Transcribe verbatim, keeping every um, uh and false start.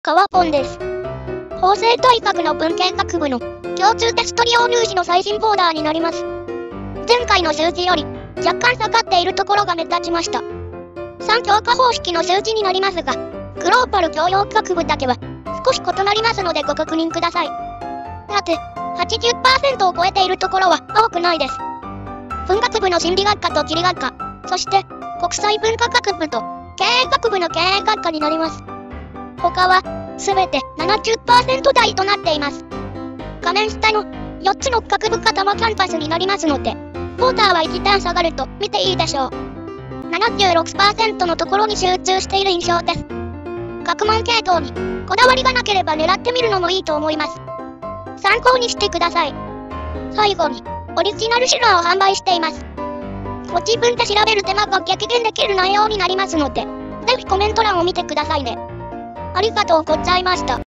川ポンです。法政大学の文系学部の共通テスト利用入試の最新ボーダーになります。前回の数字より若干下がっているところが目立ちました。さん教科方式の数字になりますが、グローバル教養学部だけは少し異なりますのでご確認ください。さて、はちじゅっパーセント を超えているところは多くないです。文学部の心理学科と地理学科、そして国際文化学部と経営学部の経営学科になります。他はすべて ななじゅっパーセント 台となっています。画面下のよっつの学部が多摩キャンパスになりますので、ボーダーは一段下がると見ていいでしょう。ななじゅうろくパーセント のところに集中している印象です。学問系統にこだわりがなければ狙ってみるのもいいと思います。参考にしてください。最後に、オリジナルシュラーを販売しています。ご自分で調べる手間が激減できる内容になりますので、ぜひコメント欄を見てくださいね。ありがとうございました。